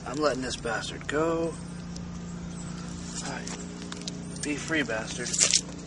I'm letting this bastard go. Alright. Be free, bastard.